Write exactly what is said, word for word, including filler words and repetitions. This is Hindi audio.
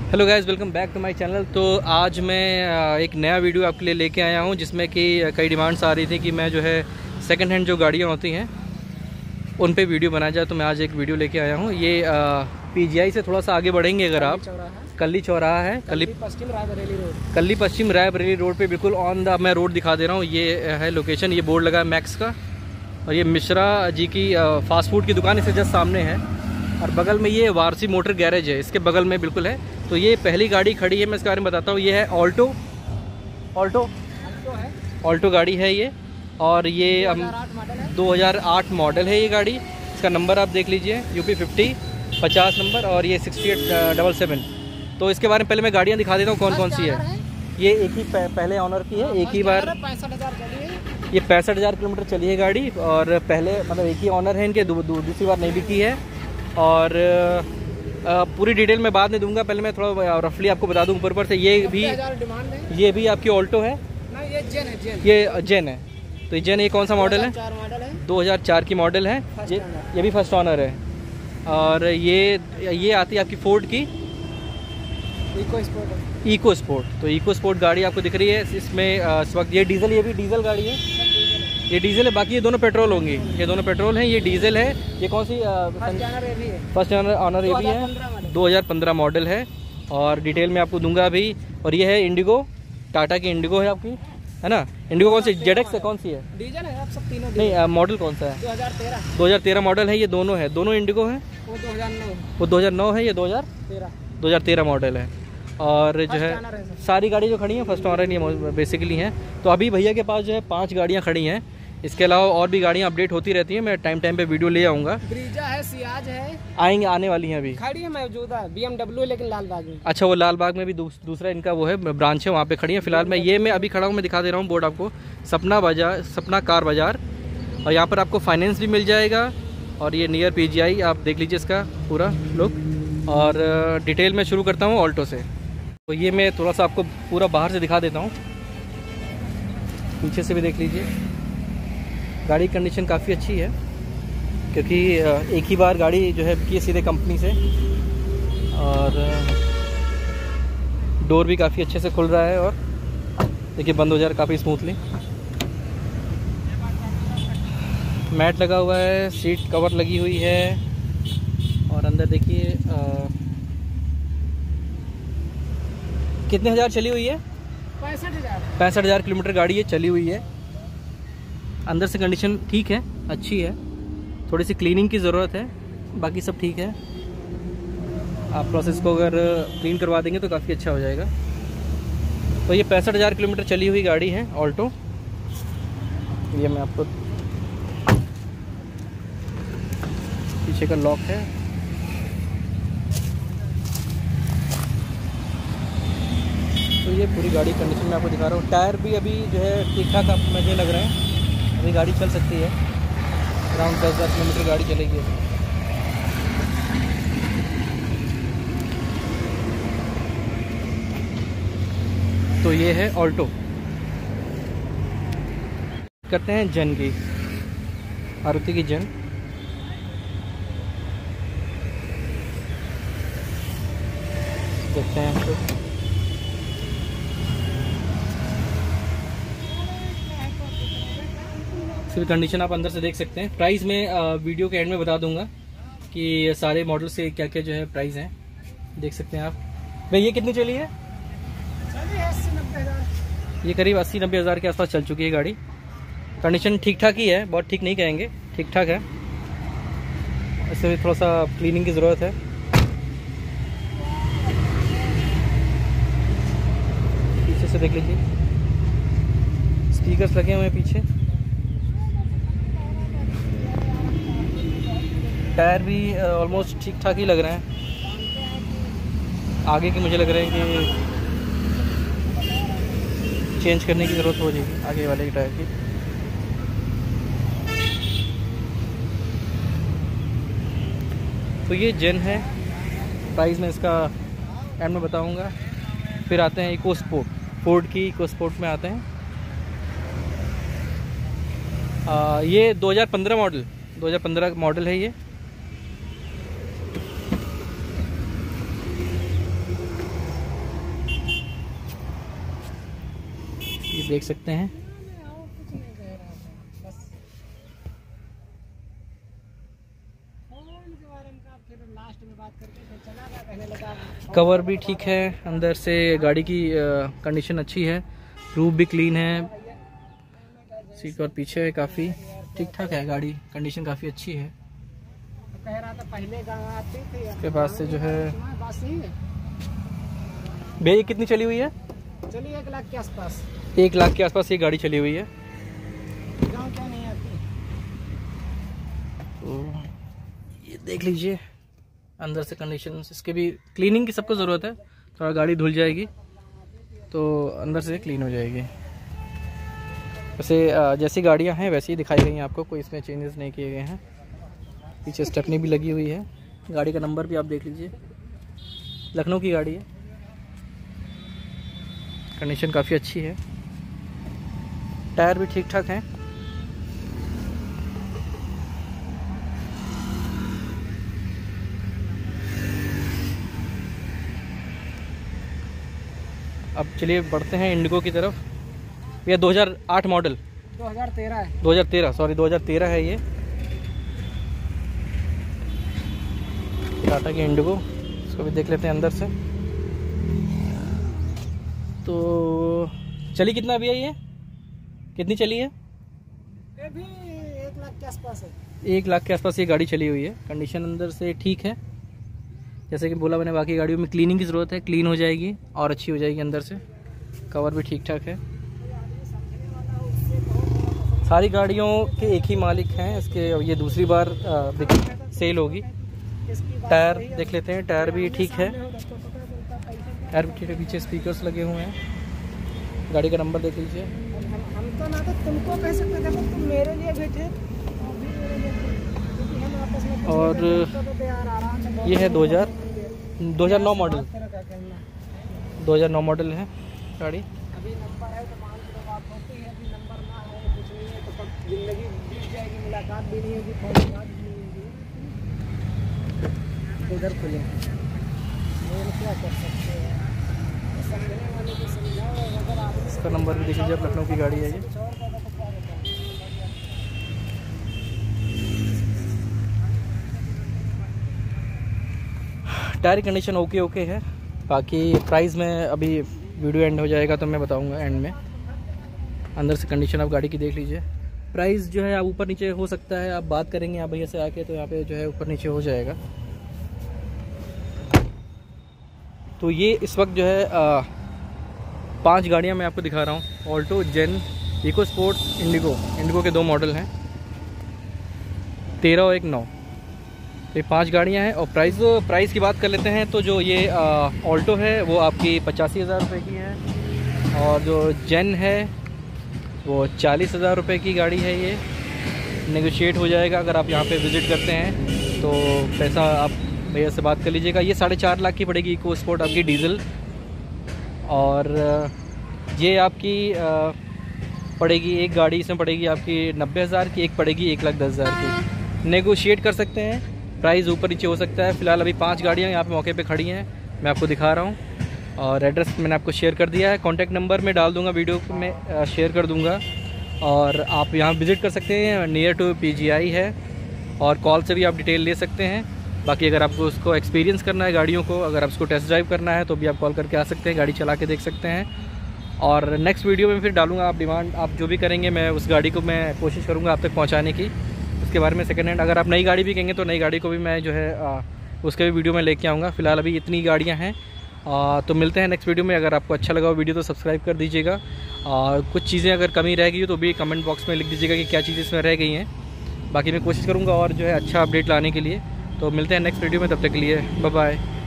Hello guys, welcome back to my channel. तो आज मैं एक नया वीडियो आपके लिए लेके आया हूं जिसमें कि कई डिमांड्स आ रही थी कि मैं जो है सेकंड हैंड जो गाड़ियां होती हैं उन पे वीडियो बनाया जाए। तो मैं आज एक वीडियो लेके आया हूं। ये पीजीआई से थोड़ा सा आगे बढ़ेंगे अगर आप, कल्ली चौराहा है, कल्ली पश्चिम रायबरेली रोड, कल्ली पश्चिम रायबरेली रोड पे बिल्कुल ऑन द मैं रोड दिखा दे रहा हूँ। ये है लोकेशन, ये बोर्ड लगा है मैक्स का, और ये मिश्रा जी की फास्ट फूड की दुकान इससे जस्ट सामने है। और बगल में ये वारसी मोटर गैरेज है, इसके बगल में बिल्कुल है। तो ये पहली गाड़ी खड़ी है, मैं इसके बारे में बताता हूँ। ये है ऑल्टो ऑल्टो है, ऑल्टो गाड़ी है ये, और ये दो हज़ार आठ मॉडल है ये गाड़ी। इसका नंबर आप देख लीजिए, यूपी फिफ्टी पचास नंबर, और ये सिक्सटी एट डबल सेवन। तो इसके बारे में पहले मैं गाड़ियाँ दिखा देता हूँ कौन कौन सी है। ये एक ही पहले ऑनर की है, एक ही बार पैंसठ हज़ार चली है। ये पैंसठ हज़ार किलोमीटर चली है गाड़ी, और पहले मतलब एक ही ऑनर है इनके, दूसरी बार नहीं बिकी है। और आ, पूरी डिटेल मैं बाद में दूंगा, पहले मैं थोड़ा रफली आपको बता दूं ऊपर ऊपर से। ये भी ये भी आपकी ऑल्टो है ना, ये जेन है, जेन। ये जेन है। तो ये जेन, ये कौन सा मॉडल है? मॉडल है दो हज़ार चार की मॉडल है ये, ये भी फर्स्ट ऑनर है। और ये ये आती है आपकी फोर्ड की इको स्पोर्ट। EcoSport. तो इको स्पोर्ट गाड़ी आपको दिख रही है इसमें इस वक्त। ये डीजल, ये भी डीजल गाड़ी है, ये डीजल है। बाकी ये दोनों पेट्रोल होंगी, ये दोनों पेट्रोल हैं, ये डीजल है। ये कौन सी? फर्स्ट ऑनर ऑनर ये भी है, दो हज़ार पंद्रह मॉडल है, और डिटेल में आपको दूंगा अभी। और ये है इंडिगो, टाटा की इंडिगो है आपकी, है ना। इंडिगो कौन सी? जेडएक्स है, कौन सी है? डीजल है आप सब तीनों। नहीं, मॉडल कौन सा है? दो हज़ार तेरह दो हज़ार तेरह मॉडल है। ये दोनों है, दोनों इंडिगो है। वो दो हज़ार नौ वो दो हज़ार नौ है, ये दो हज़ार तेरह दो हज़ार तेरह मॉडल है। और जो है सारी गाड़ी जो खड़ी हैं फर्स्ट ऑनर ये बेसिकली हैं। तो अभी भैया के पास जो है पाँच गाड़ियाँ खड़ी हैं। इसके अलावा और भी गाड़ियाँ अपडेट होती रहती हैं, मैं टाइम टाइम पे वीडियो ले आऊँगा। ब्रीजा है, सियाज है, आएंगे, आने वाली हैं अभी, खड़ी है मौजूदा। बीएमडब्ल्यू लेकिन लाल बाग में। अच्छा, वो लाल बाग में भी दूस, दूसरा इनका वो है ब्रांच है, वहाँ पे खड़ी है। फिलहाल मैं ये मैं अभी खड़ा हूँ, मैं दिखा दे रहा हूँ बोर्ड आपको, सपना बाजार, सपना कार बाज़ार। और यहाँ पर आपको फाइनेंस भी मिल जाएगा। और ये नियर पीजीआई आप देख लीजिए इसका पूरा लुक। और डिटेल में शुरू करता हूँ ऑल्टो से। तो ये मैं थोड़ा सा आपको पूरा बाहर से दिखा देता हूँ, पीछे से भी देख लीजिए। गाड़ी की कंडीशन काफ़ी अच्छी है, क्योंकि एक ही बार गाड़ी जो है की सीधे कंपनी से। और डोर भी काफ़ी अच्छे से खुल रहा है, और देखिए बंद हो जा रहा है काफ़ी स्मूथली। मैट लगा हुआ है, सीट कवर लगी हुई है, और अंदर देखिए कितने हज़ार चली हुई है? पैंसठ हज़ार पैंसठ हज़ार किलोमीटर गाड़ी ये चली हुई है। अंदर से कंडीशन ठीक है, अच्छी है, थोड़ी सी क्लीनिंग की ज़रूरत है, बाकी सब ठीक है। आप प्रोसेस को अगर क्लीन करवा देंगे तो काफ़ी अच्छा हो जाएगा। तो ये पैंसठ हज़ार किलोमीटर चली हुई गाड़ी है ऑल्टो। ये मैं आपको, पीछे का लॉक है, तो ये पूरी गाड़ी कंडीशन में आपको दिखा रहा हूँ। टायर भी अभी जो है ठीक ठाक आप मुझे लग रहे हैं, अभी गाड़ी चल सकती है, अराउंड दस हज़ार किलोमीटर गाड़ी चलेगी। तो ये है ऑल्टो। करते हैं जेन की, मारुति की जेन। देखते हैं तो कंडीशन आप अंदर से देख सकते हैं। प्राइस में वीडियो के एंड में बता दूंगा कि सारे मॉडल से क्या क्या जो है प्राइस हैं, देख सकते हैं आप। भाई ये कितनी चली है? ये करीब अस्सी नब्बे हज़ार के आसपास चल चुकी है गाड़ी। कंडीशन ठीक ठाक ही है, बहुत ठीक नहीं कहेंगे, ठीक ठाक है। इससे भी थोड़ा सा क्लीनिंग की ज़रूरत है। पीछे से देख लीजिए, स्पीकर्स लगे हुए हैं पीछे। टायर भी ऑलमोस्ट ठीक ठाक ही लग रहे हैं। आगे की मुझे लग रहा है कि चेंज करने की ज़रूरत हो जाएगी, आगे वाले की टायर की। तो ये जेन है, प्राइस में इसका एंड में बताऊंगा। फिर आते हैं इको स्पोर्ट, फोर्ड की इको स्पोर्ट में आते हैं। आ, ये दो हज़ार पंद्रह मॉडल दो हज़ार पंद्रह मॉडल है ये। देख सकते हैं। कवर भी ठीक है, अंदर से गाड़ी की कंडीशन अच्छी है, रूफ भी क्लीन है, सीट और पीछे है काफ़ी ठीक ठाक है, गाड़ी कंडीशन काफ़ी अच्छी है। कह रहा था पहले आती थी, इसके पास से जो है भैया ये कितनी चली हुई है? चलिए एक लाख के आसपास। एक लाख के आसपास ये गाड़ी चली हुई है। गाँव क्या नहीं आती। तो ये देख लीजिए अंदर से कंडीशन, इसके भी क्लीनिंग की सबको ज़रूरत है, थोड़ा गाड़ी धुल जाएगी तो अंदर से क्लीन हो जाएगी। वैसे जैसी गाड़ियां हैं वैसी ही दिखाई गई हैं आपको, कोई इसमें चेंजेस नहीं किए गए हैं। पीछे स्टेपनी भी लगी हुई है, गाड़ी का नंबर भी आप देख लीजिए, लखनऊ की गाड़ी है, कंडीशन काफ़ी अच्छी है, टायर भी ठीक ठाक हैं। अब चलिए बढ़ते हैं इंडिगो की तरफ। ये दो हज़ार आठ मॉडल, दो हज़ार तेरह है, दो हज़ार तेरह सॉरी दो हज़ार तेरह है ये टाटा की इंडिगो। इसको भी देख लेते हैं अंदर से। तो चली कितना भैया, ये कितनी चली है? ये भी एक लाख के आसपास है। एक लाख के आसपास ये गाड़ी चली हुई है, कंडीशन अंदर से ठीक है। जैसे कि बोला मैंने, बाकी गाड़ियों में क्लीनिंग की ज़रूरत है, क्लीन हो जाएगी और अच्छी हो जाएगी अंदर से। कवर भी ठीक ठाक है। सारी गाड़ियों के एक ही मालिक हैं, इसके ये दूसरी बार देखिए सेल होगी। टायर देख लेते हैं, टायर भी ठीक है, टायर भी ठीक है, पीछे स्पीकर्स लगे हुए हैं। गाड़ी का नंबर देख लीजिए। हम तो ना तो तुमको कह सकते, देखो तुम मेरे लिए बैठे और ये है दो हज़ार दो हज़ार नौ मॉडल, दो हज़ार नौ मॉडल है गाड़ी। अभी नंबर है तो मान के बात होती है, अभी नंबर ना है कुछ नहीं है तो कब जिंदगी बीत जाएगी, मुलाकात भी नहीं होगी, फोन बात भी नहीं होगी। उधर खुले और क्या कर सकते हैं, समझने वाले को समझाओ। अगर आप इसका नंबर भी देख लीजिए, लखनऊ की गाड़ी है ये। टायर कंडीशन ओके ओके है। बाकी प्राइस में अभी वीडियो एंड हो जाएगा तो मैं बताऊंगा एंड में। अंदर से कंडीशन आप गाड़ी की देख लीजिए। प्राइस जो है आप ऊपर नीचे हो सकता है, आप बात करेंगे आप भैया से आके तो यहाँ पे जो है ऊपर नीचे हो जाएगा। तो ये इस वक्त जो है आ, पांच गाड़ियाँ मैं आपको दिखा रहा हूँ, Alto, Zen, EcoSport, Indigo. Indigo के दो मॉडल हैं, तेरह और एक नौ। ये पांच गाड़ियां हैं। और प्राइस प्राइस की बात कर लेते हैं तो जो ये ऑल्टो है वो आपकी पचासी हज़ार रुपये की है, और जो जेन है वो चालीस हज़ार रुपये की गाड़ी है। ये नेगोशिएट हो जाएगा अगर आप यहाँ पे विज़िट करते हैं तो, पैसा आप भैया से बात कर लीजिएगा। ये साढ़े चार लाख की पड़ेगी इको स्पोर्ट आपकी डीजल, और ये आपकी पड़ेगी, एक गाड़ी इसमें पड़ेगी आपकी नब्बे हज़ार की, एक पड़ेगी एक लाख दस हज़ार की। नेगोशिएट कर सकते हैं, प्राइस ऊपर नीचे हो सकता है। फ़िलहाल अभी पांच गाड़ियां यहाँ पे मौके पे खड़ी हैं, मैं आपको दिखा रहा हूँ। और एड्रेस मैंने आपको शेयर कर दिया है, कॉन्टैक्ट नंबर में डाल दूँगा, वीडियो में शेयर कर दूँगा। और आप यहाँ विज़िट कर सकते हैं, नियर टू पीजीआई है, और कॉल से भी आप डिटेल ले सकते हैं। बाकी अगर आपको उसको एक्सपीरियंस करना है गाड़ियों को, अगर आप उसको टेस्ट ड्राइव करना है तो भी आप कॉल करके आ सकते हैं, गाड़ी चला के देख सकते हैं। और नेक्स्ट वीडियो में फिर डालूँगा, आप डिमांड आप जो भी करेंगे मैं उस गाड़ी को मैं कोशिश करूँगा आप तक पहुँचाने की। उसके बारे में सेकंड हैंड, अगर आप नई गाड़ी भी कहेंगे तो नई गाड़ी को भी मैं जो है आ, उसके भी वीडियो में लेके आऊँगा। फिलहाल अभी इतनी गाड़ियाँ हैं। आ, तो मिलते हैं नेक्स्ट वीडियो में। अगर आपको अच्छा लगा वो वीडियो तो सब्सक्राइब कर दीजिएगा, और कुछ चीज़ें अगर कमी रह गई हो तो भी कमेंट बॉक्स में लिख दीजिएगा कि क्या चीज़ें इसमें रह गई हैं। बाकी मैं कोशिश करूँगा और जो है अच्छा अपडेट लाने के लिए। तो मिलते हैं नेक्स्ट वीडियो में, तब तक के लिए बाय बाय।